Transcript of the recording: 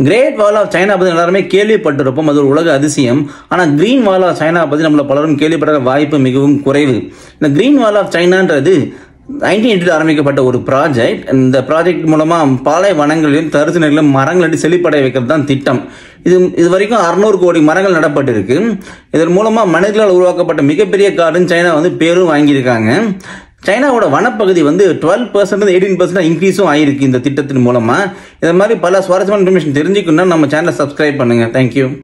Great wall of China பற்றி எல்லாருமே கேள்விப்பட்டிருப்போம், அது ஒரு உலக அதிசயம். ஆனால் கிரீன் வால் ஆஃப் சைனா பற்றி நம்மள பலரும் கேள்விப்பட வாய்ப்பு மிகவும் குறைவு. இந்த கிரீன் வால் ஆஃப் சைனான்றது 1980 ஆரம்பிக்கப்பட்ட ஒரு ப்ராஜெக்ட். இந்த ப்ராஜெக்ட் மூலமா பாலை வனங்களிலும் தரிசு நிலையிலும் மரங்களை செழிப்படைய வைக்கிறது தான் திட்டம். இது வரைக்கும் 600 கோடி மரங்கள் நடப்பட்டிருக்கு. இதன் மூலமா மனிதர்களால் உருவாக்கப்பட்ட மிகப்பெரிய காடுன்னு சைனா பேரும் வாங்கியிருக்காங்க. சைனாவோட வனப்பகுதி 12% 18% இன்க்ரீஸும் ஆயிருக்கு இந்த திட்டத்தின் மூலமா. இது மாதிரி பல சுவாரஸ்யமான இன்ஃபர்மேஷன் தெரிஞ்சுக்கணும்னா நம்ம சேனலை சப்ஸ்கிரைப் பண்ணுங்க. தேங்க்யூ.